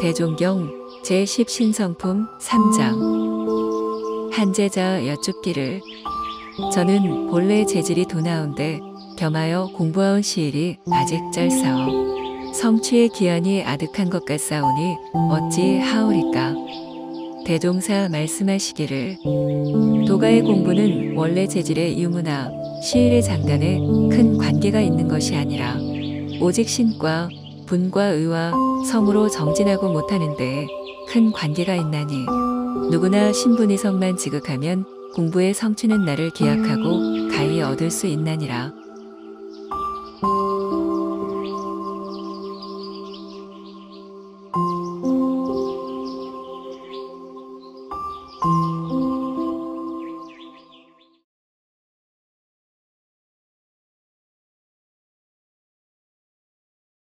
대종경 제10신성품 3장 한제자 여쭙기를 저는 본래 재질이 도나온데 겸하여 공부하온 시일이 아직 짧사오. 성취의 기한이 아득한 것 같사오니 어찌 하오리까. 대종사 말씀하시기를 도가의 공부는 원래 재질의 유무나 시일의 장단에 큰 관계가 있는 것이 아니라 오직 신과 분과 의와 성으로 정진하고 못하는 데에 큰 관계가 있나니 누구나 신분이성만 지극하면 공부의 성취는 날을 기약하고 가히 얻을 수 있나니라.